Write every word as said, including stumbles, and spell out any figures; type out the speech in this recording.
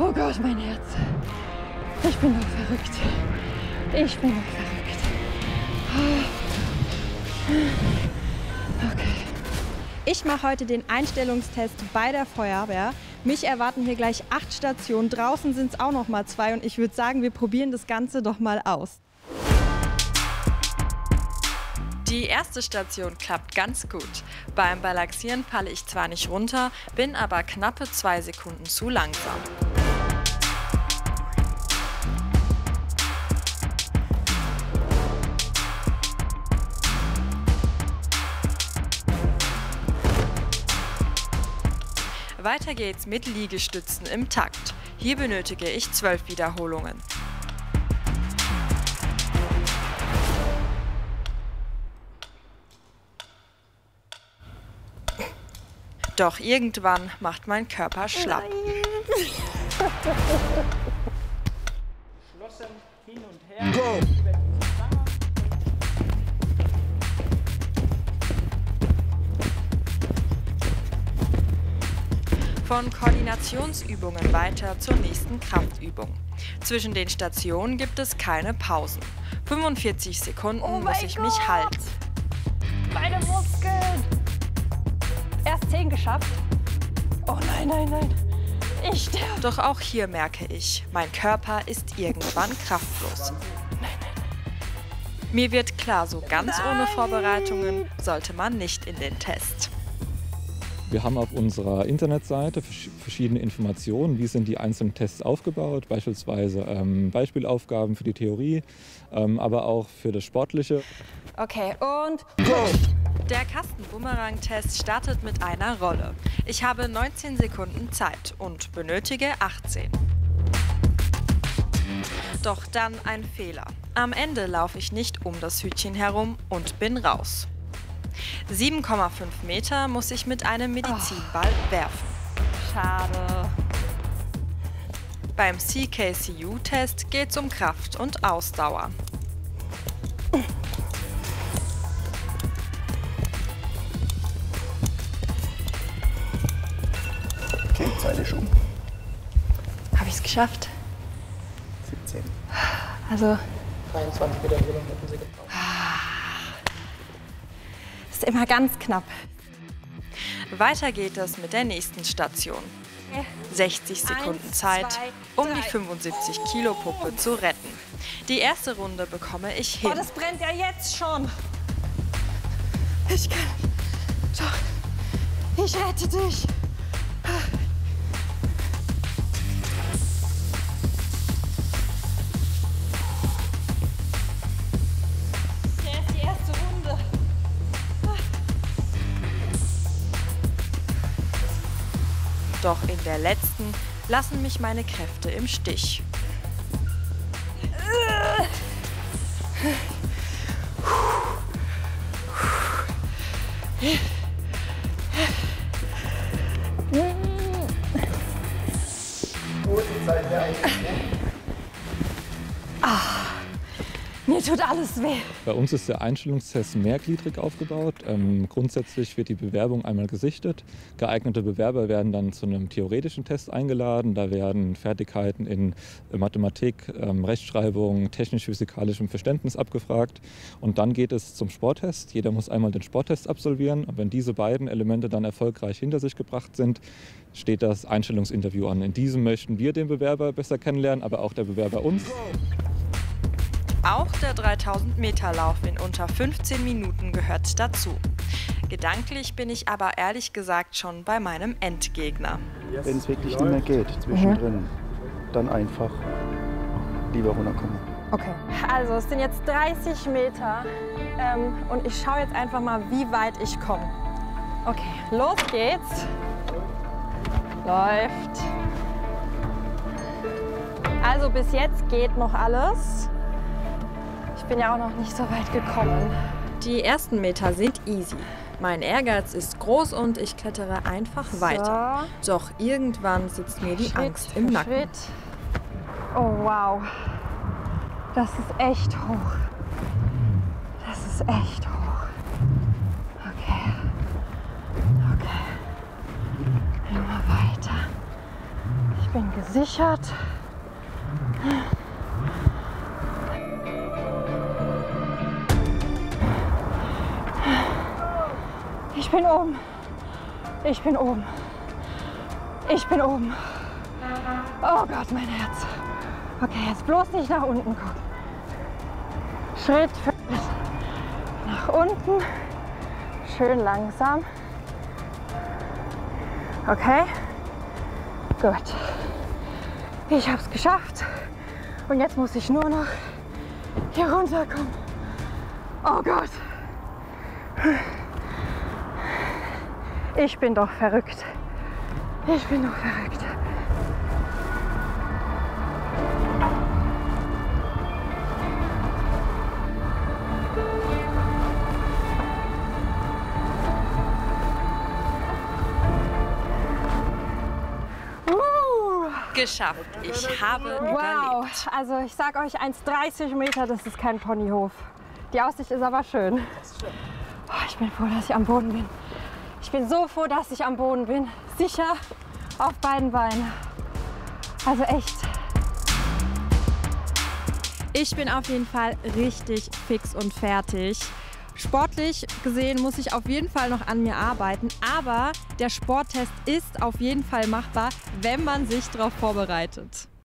Oh Gott, mein Herz. Ich bin doch verrückt. Ich bin doch verrückt. Okay. Ich mache heute den Einstellungstest bei der Feuerwehr. Mich erwarten hier gleich acht Stationen. Draußen sind es auch noch mal zwei. Und ich würde sagen, wir probieren das Ganze doch mal aus. Die erste Station klappt ganz gut. Beim Balancieren falle ich zwar nicht runter, bin aber knappe zwei Sekunden zu langsam. Weiter geht's mit Liegestützen im Takt. Hier benötige ich zwölf Wiederholungen. Doch irgendwann macht mein Körper schlapp. Schlossen hin und her. Go! Von Koordinationsübungen weiter zur nächsten Kraftübung. Zwischen den Stationen gibt es keine Pausen. fünfundvierzig Sekunden Oh muss ich mich Gott. halten. Meine Muskeln. Erst zehn geschafft. Oh nein, nein, nein. Ich sterbe. Doch auch hier merke ich, mein Körper ist irgendwann kraftlos. Mir wird klar, so ganz ohne Vorbereitungen sollte man nicht in den Test. Wir haben auf unserer Internetseite verschiedene Informationen, wie sind die einzelnen Tests aufgebaut, beispielsweise ähm, Beispielaufgaben für die Theorie, ähm, aber auch für das Sportliche. Okay, und Go! Der Kasten-Bumerang-Test startet mit einer Rolle. Ich habe neunzehn Sekunden Zeit und benötige achtzehn. Doch dann ein Fehler. Am Ende laufe ich nicht um das Hütchen herum und bin raus. sieben Komma fünf Meter muss ich mit einem Medizinball werfen. schade. Beim C K C U-Test geht es um Kraft und Ausdauer. Okay, Zeit ist um. Habe ich es geschafft? siebzehn. Also, dreiundzwanzig Wiederholungen hätten Sie gebraucht. ist immer ganz knapp. Weiter geht es mit der nächsten Station. sechzig Sekunden Eins, Zeit, zwei, um die drei. fünfundsiebzig Kilo Puppe zu retten. Die erste Runde bekomme ich hin. Oh, das brennt ja jetzt schon. Ich kann. Doch. Ich rette dich. Der ist die erste Runde. Doch in der letzten lassen mich meine Kräfte im Stich. Gute Zeit, ja. Mir tut alles weh. Bei uns ist der Einstellungstest mehrgliedrig aufgebaut. Ähm, grundsätzlich wird die Bewerbung einmal gesichtet. Geeignete Bewerber werden dann zu einem theoretischen Test eingeladen. Da werden Fertigkeiten in Mathematik, ähm, Rechtschreibung, technisch-physikalischem Verständnis abgefragt. Und dann geht es zum Sporttest. Jeder muss einmal den Sporttest absolvieren. Und wenn diese beiden Elemente dann erfolgreich hinter sich gebracht sind, steht das Einstellungsinterview an. In diesem möchten wir den Bewerber besser kennenlernen, aber auch der Bewerber uns. Auch der dreitausend Meter Lauf in unter fünfzehn Minuten gehört dazu. Gedanklich bin ich aber ehrlich gesagt schon bei meinem Endgegner. Wenn es wirklich nicht mehr geht, zwischendrin, dann einfach lieber runterkommen. Okay, also es sind jetzt dreißig Meter ähm, und ich schaue jetzt einfach mal, wie weit ich komme. Okay, los geht's. Läuft. Also bis jetzt geht noch alles. Ich bin ja auch noch nicht so weit gekommen. Die ersten Meter sind easy. Mein Ehrgeiz ist groß und ich klettere einfach weiter. Doch irgendwann sitzt mir die Schritt Angst im für Nacken. Schritt. Oh wow, das ist echt hoch. Das ist echt hoch. Okay, okay. Immer weiter. Ich bin gesichert. Ich bin oben. Ich bin oben. Ich bin oben. Oh Gott, mein Herz. Okay, jetzt bloß nicht nach unten gucken. Schritt für Schritt nach unten. Schön langsam. Okay. Gut. Ich habe es geschafft. Und jetzt muss ich nur noch hier runterkommen. Oh Gott. Ich bin doch verrückt. Ich bin doch verrückt. Geschafft. Ich habe Wow, überlebt. also ich sag euch eins Komma dreißig Meter, das ist kein Ponyhof. Die Aussicht ist aber schön. Oh, ich bin froh, dass ich am Boden bin. Ich bin so froh, dass ich am Boden bin. Sicher auf beiden Beinen. Also echt. Ich bin auf jeden Fall richtig fix und fertig. Sportlich gesehen muss ich auf jeden Fall noch an mir arbeiten, aber der Sporttest ist auf jeden Fall machbar, wenn man sich darauf vorbereitet.